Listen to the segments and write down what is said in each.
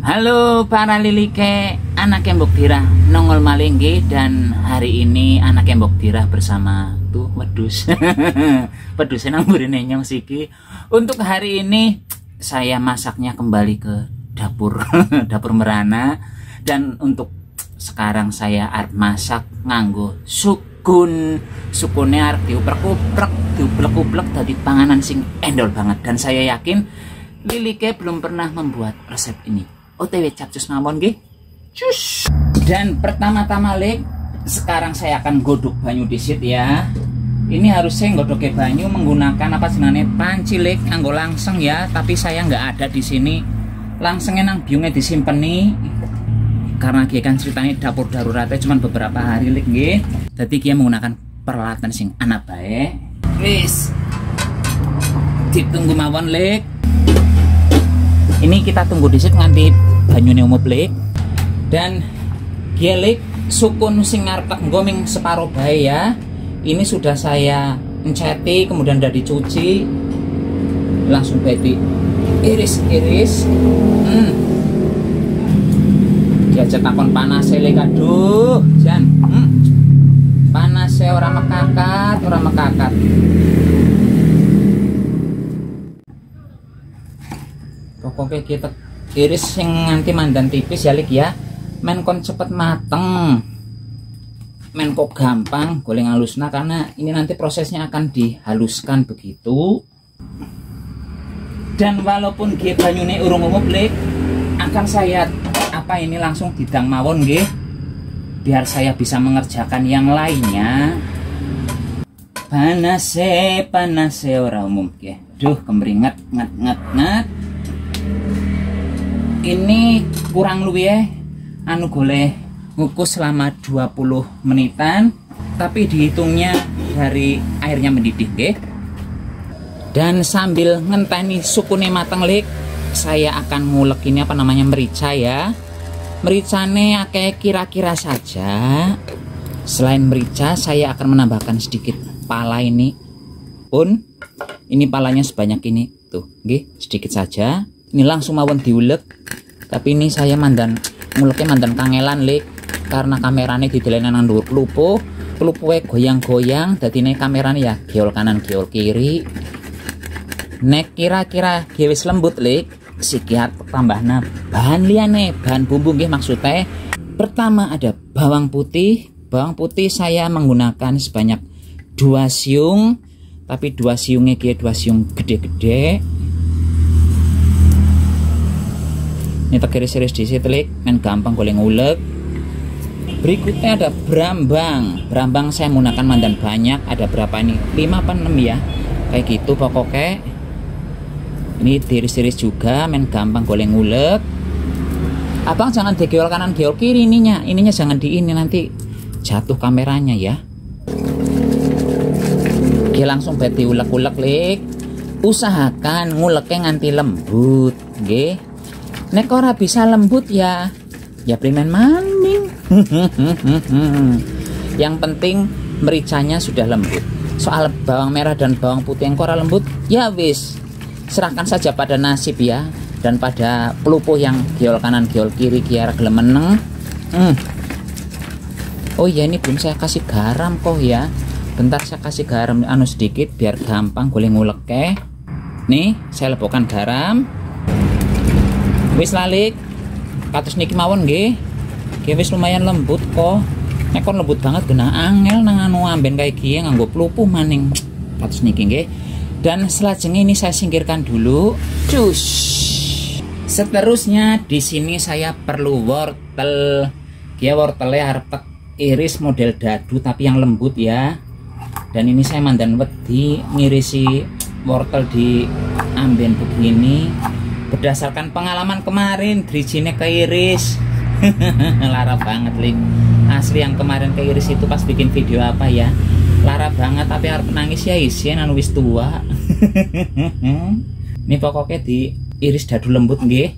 Halo para lilike, anak Mbok Dirah nongol malih nggih, dan hari ini anak Mbok Dirah bersama tuh wedhus. Wedhus nang mburine nyong siki. Untuk hari ini saya masaknya kembali ke dapur dapur merana, dan untuk sekarang saya arep masak nganggo sukun. Sukune arep diuprek-uprek dadi panganan sing endol banget, dan saya yakin lilike belum pernah membuat resep ini. OTW capcus mawon nggih. Cus. Dan pertama-tama lek, sekarang saya akan godok banyu disit ya. Ini harus saya godoke banyu menggunakan apa jenenge panci lek, nganggo langseng ya, tapi saya nggak ada di sini. Langsengnya nang biungnya disimpen nih. Karena dia kan ceritanya dapur daruratnya cuma beberapa hari lek nggih. Jadi dia menggunakan peralatan sing anak bae. Wis. Ditunggu mawon lek. Ini kita tunggu disit nganti banyune umum lek. Dan gelek sukun sing ngarep ngoming separo bae ya. Ini sudah saya enceti, kemudian udah dicuci. Langsung beti iris-iris. Diajak takon panas lek, aduh, jan. Panasnya ora mekakat. Pokoknya kita iris yang nganti mandan tipis ya lik ya, men kon cepet mateng, men kok gampang goleng halusna, karena ini nanti prosesnya akan dihaluskan begitu. Dan walaupun nggih banyune urung umum lik, akan saya apa ini langsung didang mawon nggih, biar saya bisa mengerjakan yang lainnya. Panase ora umum nggih. Duh, kemringet ngat. Ini kurang luwih anu goleh ngukus selama 20 menitan, tapi dihitungnya dari airnya mendidih nggih. Dan sambil ngenteni sukune mateng lik, saya akan ngulek ini apa namanya merica ya. Mericane akeh kira-kira saja. Selain merica, saya akan menambahkan sedikit pala ini. Ini palanya sebanyak ini tuh nggih, sedikit saja. Ini langsung mawon diulek. Tapi ini saya nguleknya mandan kangelan lik, karena kameranya didelene nang dhuwur klupuke goyang-goyang, dadine kamerane ya geol kanan geol kiri. Nek kira-kira wis lembut lik, sikiat tambahna bahan liyane, bahan bumbu nggih maksudnya. Pertama ada bawang putih. Bawang putih saya menggunakan sebanyak 2 siung, tapi 2 siungnya dia 2 siung gede-gede. Ini tak iris-iris disit lik, men gampang goleng ngulek. Berikutnya ada brambang. Brambang saya menggunakan mandan banyak, ada berapa ini? 5 apa 6 ya, kayak gitu pokoknya. Ini tiris-tiris juga, men gampang goleng ngulek. Abang jangan digeol kanan geol kiri ininya jangan di ini, nanti jatuh kameranya ya. Oke, langsung beti ulek-ulek lik. Usahakan nguleknya nganti lembut nggih. Nek ora bisa lembut ya primen maning. Yang penting mericanya sudah lembut. Soal bawang merah dan bawang putih yang ora lembut ya wis, serahkan saja pada nasib ya, dan pada pelupuh yang geol kanan geol kiri kiara gelem meneng. Oh ya, ini belum saya kasih garam kok ya. Bentar saya kasih garam anu sedikit biar gampang goleng nguleke. Nih saya lebokkan garam. Wis lalik kados niki mawon nggih. Wis lumayan lembut kok. Nek kon lembut banget kena angel nang anu amben kayak gini nganggo pelupuh maning. Kados niki nggih. Dan selajengnya ini saya singkirkan dulu. Cus. Seterusnya di sini saya perlu wortel. Dia wortelnya arep iris model dadu tapi yang lembut ya. Dan ini saya mandan wedi ngirisi wortel di amben begini. Berdasarkan pengalaman kemarin, drijine keiris. Lara banget lik. Asli yang kemarin keiris itu pas bikin video apa ya, lara banget, tapi harus nangis ya isien anu wis tua. Ini pokoknya diiris dadu lembut nggih.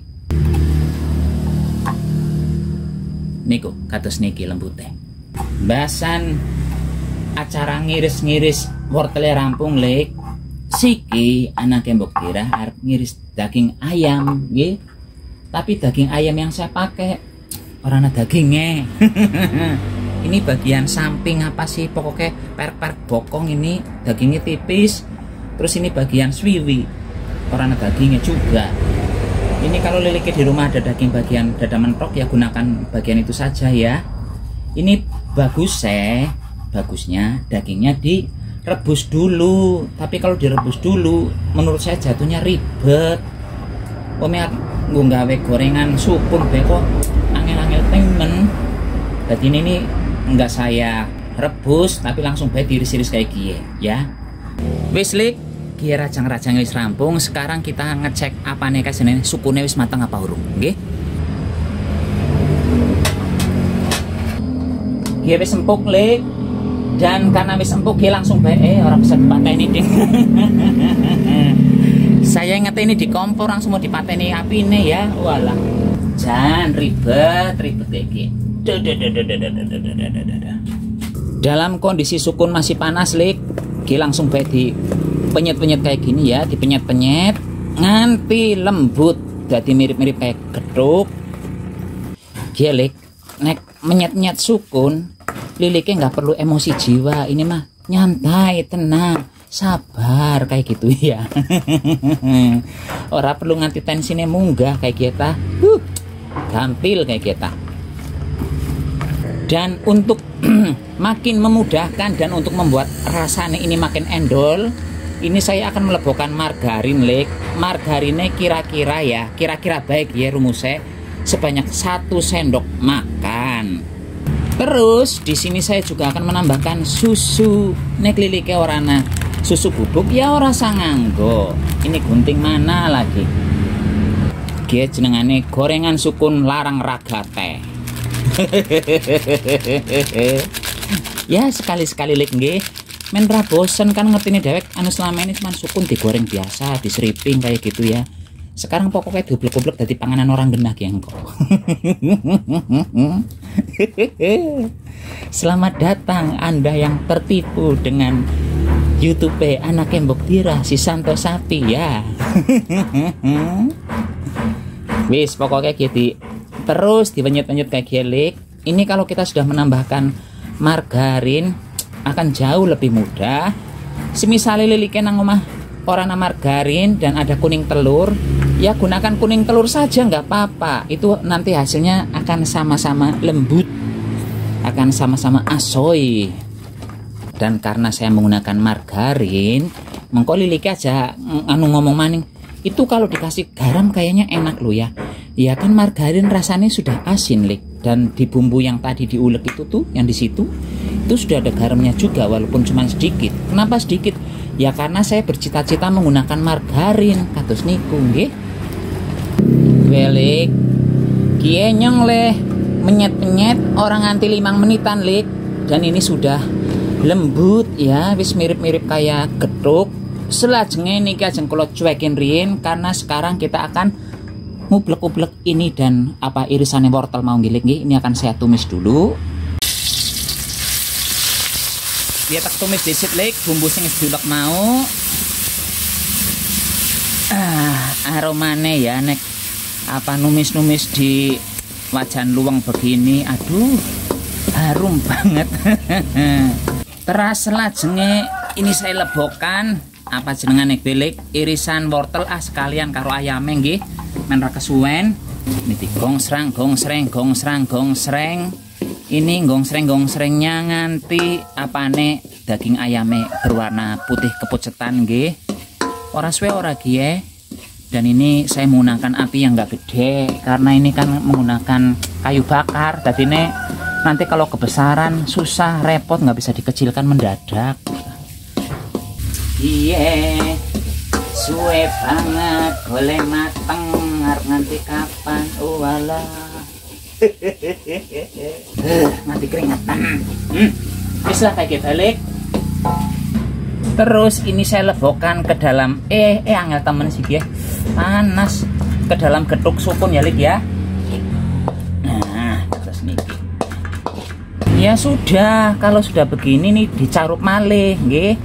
Niku kados niki lembute. Bahasan acara ngiris-ngiris wortelnya rampung lik. Siki anak Mbok Dirah arep ngiris daging ayam nggih. Tapi daging ayam yang saya pakai orang ada dagingnya. Ini bagian samping apa sih, pokoknya perk-perk bokong ini dagingnya tipis. Terus ini bagian swiwi, orang ada dagingnya juga. Ini kalau liliknya di rumah ada daging bagian dada mentok ya gunakan bagian itu saja ya. Ini bagusnya dagingnya direbus dulu. Tapi kalau direbus dulu menurut saya jatuhnya ribet. Gue gawe gorengan sukun beko angel-angel temen. Jadi ini enggak saya rebus tapi langsung bae diiris-iris kayak gini ya. Wis lik, kie rajang-rajang wis rampung. Sekarang kita ngecek apa nih kasih sukune wis matang apa urung, nggih? Kie wis empuk lik. Dan karena wis empuk kie langsung bae orang bisa dipateni ding. Saya ngerti ini di kompor langsung mau dipateni api ini ya. Walah. Jangan ribet kayak gini. Dalam kondisi sukun masih panas lik, kie langsung bae di penyet-penyet kayak gini ya, dipenyet-penyet nganti lembut, jadi mirip-mirip kayak geduk. Lik, nek menyet-nyet sukun, liliknya nggak perlu emosi jiwa, ini mah nyantai, tenang, sabar kayak gitu ya. Ora perlu nganti tensinya munggah kayak kita, gampil kayak kita. Dan untuk makin memudahkan dan untuk membuat rasanya ini makin endol, ini saya akan melebokkan margarin lik. Margarinnya kira-kira baik ya rumusnya sebanyak 1 sendok makan. Terus di sini saya juga akan menambahkan susu. Nek lilike orana susu bubuk ya ora sanganggo. Ini gunting mana lagi? Dia jenengane gorengan sukun larang raga teh. Ya sekali-sekali lik nggih. Men ra bosen kan ngerti nih dewek anu selama ini cuma sukun digoreng biasa, diseriping kayak gitu ya. Sekarang pokoknya double-double dari panganan orang genah yang kok. Selamat datang Anda yang tertipu dengan YouTube anak Mbok Tira si Santo Sapi ya. Wis pokoknya gitu. Terus dipenyet-penyet kayak gelik. Ini kalau kita sudah menambahkan margarin akan jauh lebih mudah. Semisal liliknya nang omah orang margarin dan ada kuning telur, ya gunakan kuning telur saja nggak apa-apa. Itu nanti hasilnya akan sama-sama lembut, akan sama-sama asoy. Dan karena saya menggunakan margarin, mengko liliknya aja ngomong maning. Itu kalau dikasih garam kayaknya enak loh ya. Ya kan margarin rasanya sudah asin lik, dan di bumbu yang tadi diulek itu tuh yang di situ itu sudah ada garamnya juga walaupun cuma sedikit. Kenapa sedikit? Ya karena saya bercita-cita menggunakan margarin kados niku nggih. Welik kie nyong leh menyet-menyet orang nganti 5 menitan lik, dan ini sudah lembut ya, wis mirip-mirip kayak geduk. Selajengnya niki ajeng kula cuekin riyin karena sekarang kita akan ngublek-ublek ini dan apa irisannya wortel mau gilik nggih. Ini akan saya tumis dulu. Dia tak tumis disit lik bumbu sing diulek mau. Aromane ya nek apa numis-numis di wajan luweng begini, aduh harum banget. Teras selajenge ini saya lebokkan apa jenengane belik irisan wortel sekalian karo ayame nggih. Men ra kesuwen niki gongsreng. Ini gongsreng-gongsrengnya nganti apane daging ayame berwarna putih kepucetan nggih. Ora suwe ora gie. Dan ini saya menggunakan api yang enggak gede karena ini kan menggunakan kayu bakar. Jadi nanti kalau kebesaran susah repot, nggak bisa dikecilkan mendadak. Iya, suwe banget, boleh mateng, harus nanti kapan? Oh alah, mati keringetan. Bisa kayak gitu, Lik. Terus ini saya lebokkan ke dalam angel temen sih ya, panas ke dalam getuk sukun ya, Lik ya. Nah, terus niki. Ya sudah, kalau sudah begini nih dicaruk malih, nggih.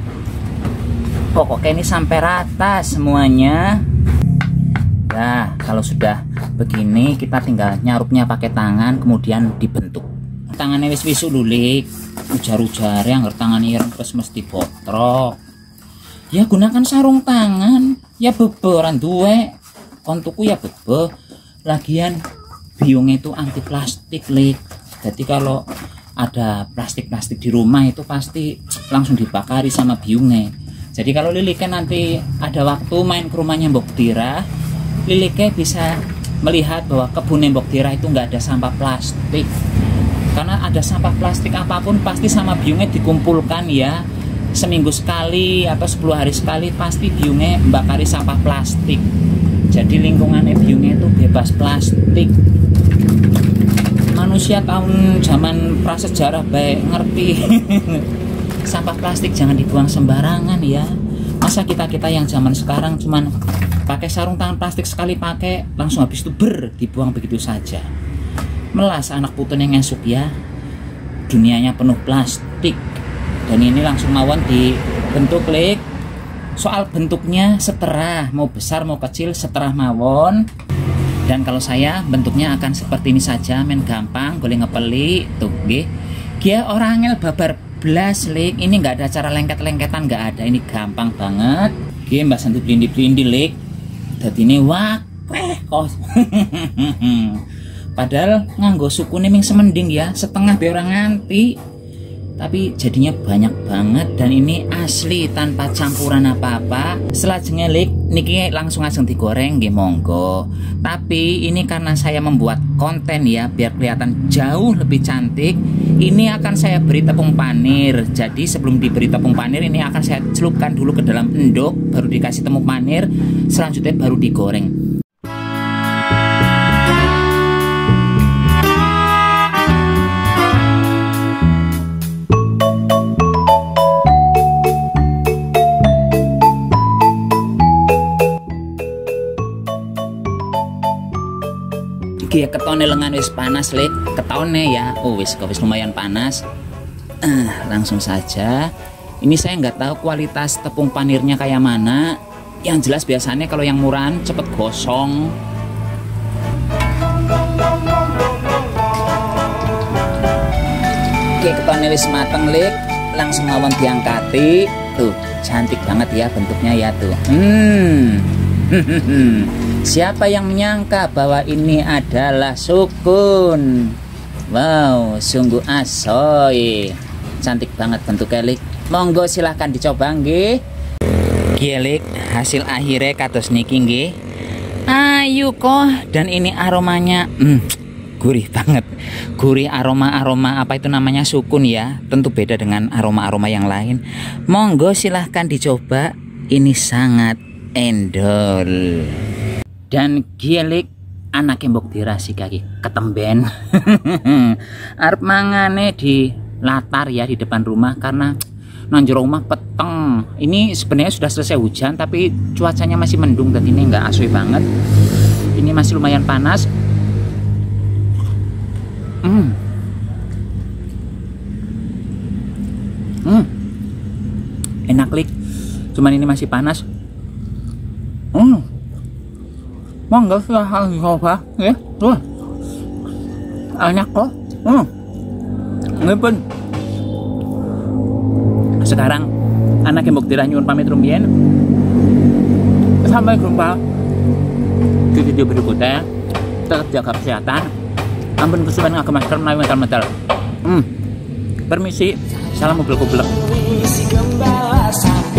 Pokoknya ini sampai rata semuanya. Nah, kalau sudah begini, kita tinggal nyarupnya pakai tangan kemudian dibentuk. Tangannya wis wisuk lulik, ujar-ujar yang tangannya ireng terus mesti botrok. Ya gunakan sarung tangan, ya beboran duwe. Kontuku ya bebo. Lagian biung itu anti plastik, Lik. Jadi kalau ada plastik-plastik di rumah itu pasti langsung dibakari sama biungnya. Jadi kalau Lilike nanti ada waktu main ke rumahnya Mbok Dira, Lilike bisa melihat bahwa kebun Mbok Dira itu nggak ada sampah plastik. Karena ada sampah plastik apapun pasti sama biungnya dikumpulkan ya. Seminggu sekali atau 10 hari sekali pasti biungnya membakari sampah plastik. Jadi lingkungannya biungnya itu bebas plastik. Manusia tahun zaman prasejarah baik ngerti. Sampah plastik jangan dibuang sembarangan ya. Masa kita yang zaman sekarang cuman pakai sarung tangan plastik sekali pakai langsung habis itu dibuang begitu saja. Melas anak putun yang ngesuk ya. Dunianya penuh plastik. Dan ini langsung mawon dibentuk, Lik. Soal bentuknya seterah, mau besar mau kecil seterah mawon. Dan kalau saya bentuknya akan seperti ini saja, men gampang, boleh ngepeli tuh nggih. Dia orangnya babar blas, Lik. Ini nggak ada cara lengket-lengketan, nggak ada. Ini gampang banget. Nggih, Mbak Santi blindi-blindi, Lik. Dadi ini kos. Padahal nganggo sukune ming semending ya, setengah biar orang nganti. Tapi jadinya banyak banget dan ini asli tanpa campuran apa-apa. Selajengnya, Lik, niki langsung ajeng digoreng nggih monggo. Tapi ini karena saya membuat konten ya biar kelihatan jauh lebih cantik. Ini akan saya beri tepung panir. Jadi sebelum diberi tepung panir ini akan saya celupkan dulu ke dalam endok, baru dikasih tepung panir, selanjutnya baru digoreng. Ya ketone lengan wis panas, Lik. Ketone ya. Oh wis lumayan panas. Langsung saja. Ini saya nggak tahu kualitas tepung panirnya kayak mana. Yang jelas biasanya kalau yang murahan cepet gosong. Oke, ketone wis mateng, Lik. Langsung mawon diangkati. Tuh, cantik banget ya bentuknya ya tuh. Siapa yang menyangka bahwa ini adalah sukun? Wow, sungguh asoy. Cantik banget bentuknya, Lik. Monggo silahkan dicoba nggih. Lik, hasil akhirnya kados niki nggih. Ayo kok, dan ini aromanya gurih banget. Gurih aroma apa itu namanya sukun ya. Tentu beda dengan aroma-aroma yang lain. Monggo silahkan dicoba. Ini sangat endol. Dan Lik, anaknya Mbok Dira si kaki ketemben. Arep mangane di latar ya di depan rumah karena nonjor rumah peteng. Ini sebenarnya sudah selesai hujan tapi cuacanya masih mendung dan ini nggak asli banget. Ini masih lumayan panas. Enak, Lik. Cuman ini masih panas. Monggo silahkan dicoba ya. Tuh. Enak kok. Ini pun. Sekarang anak Mbok Dira nyuwun pamit rumiyin. Sampai jumpa di video berikutnya. Tetap jaga kesehatan. Ampun kesuwen nganggo masker menawi metal-metal. Permisi. Salam kubel-kubel.